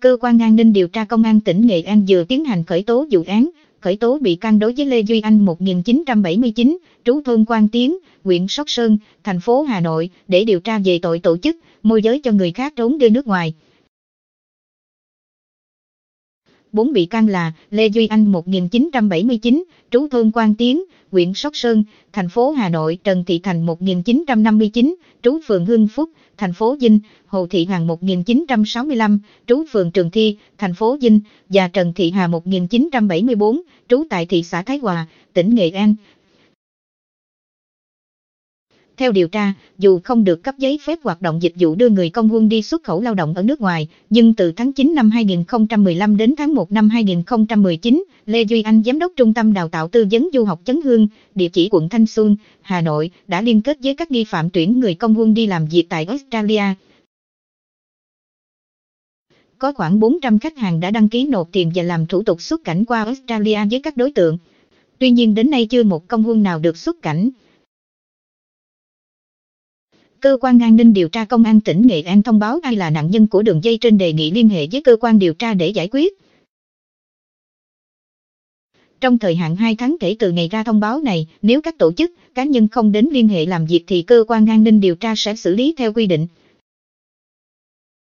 Cơ quan an ninh điều tra Công an tỉnh Nghệ An vừa tiến hành khởi tố vụ án, khởi tố bị can đối với Lê Duy Anh 1979, trú thôn Quang Tiến, huyện Sóc Sơn, thành phố Hà Nội, để điều tra về tội tổ chức, môi giới cho người khác trốn đi nước ngoài. 4 bị can là Lê Duy Anh 1979, trú thôn Quang Tiến, huyện Sóc Sơn, thành phố Hà Nội, Trần Thị Thành 1959, trú phường Hưng Phúc, thành phố Vinh, Hồ Thị Hoàng 1965, trú phường Trường Thi, thành phố Vinh, và Trần Thị Hà 1974, trú tại thị xã Thái Hòa, tỉnh Nghệ An. Theo điều tra, dù không được cấp giấy phép hoạt động dịch vụ đưa người công quân đi xuất khẩu lao động ở nước ngoài, nhưng từ tháng 9 năm 2015 đến tháng 1 năm 2019, Lê Duy Anh, Giám đốc Trung tâm Đào tạo Tư vấn Du học Chấn Hương, địa chỉ quận Thanh Xuân, Hà Nội, đã liên kết với các nghi phạm tuyển người công quân đi làm việc tại Australia. Có khoảng 400 khách hàng đã đăng ký nộp tiền và làm thủ tục xuất cảnh qua Australia với các đối tượng. Tuy nhiên đến nay chưa một công quân nào được xuất cảnh. Cơ quan an ninh điều tra Công an tỉnh Nghệ An thông báo ai là nạn nhân của đường dây trên đề nghị liên hệ với cơ quan điều tra để giải quyết. Trong thời hạn 2 tháng kể từ ngày ra thông báo này, nếu các tổ chức, cá nhân không đến liên hệ làm việc thì cơ quan an ninh điều tra sẽ xử lý theo quy định.